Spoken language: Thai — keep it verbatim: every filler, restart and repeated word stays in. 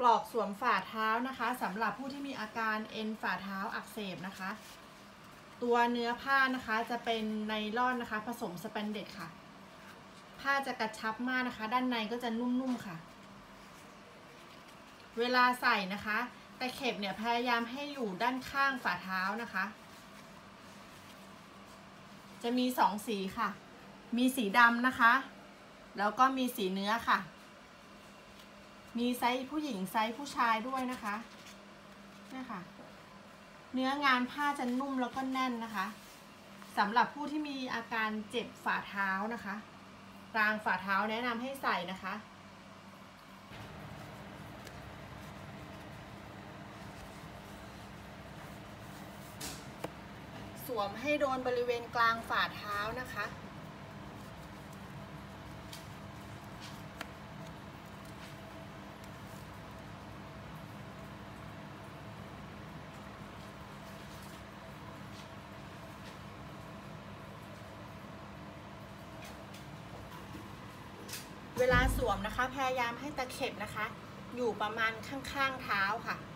ลอกสวมฝ่าเท้านะคะสำหรับผู้ที่มีอาการเอ็นฝ่าเท้าอักเสบนะคะตัวเนื้อผ้านะคะจะเป็นไนลอนนะคะผสมสแปนเด็กค่ะผ้าจะกระชับมากนะคะด้านในก็จะนุ่มๆค่ะเวลาใส่นะคะตะเข็บเนี่ยพยายามให้อยู่ด้านข้างฝ่าเท้านะคะจะมีสองสีค่ะมีสีดำนะคะแล้วก็มีสีเนื้อค่ะมีไซส์ผู้หญิงไซส์ผู้ชายด้วยนะคะนี่ค่ะเนื้องานผ้าจะนุ่มแล้วก็แน่นนะคะสำหรับผู้ที่มีอาการเจ็บฝ่าเท้านะคะกลางฝ่าเท้าแนะนำให้ใส่นะคะสวมให้โดนบริเวณกลางฝ่าเท้านะคะเวลาสวมนะคะพยายามให้ตะเข็บนะคะอยู่ประมาณข้างๆเท้าค่ะ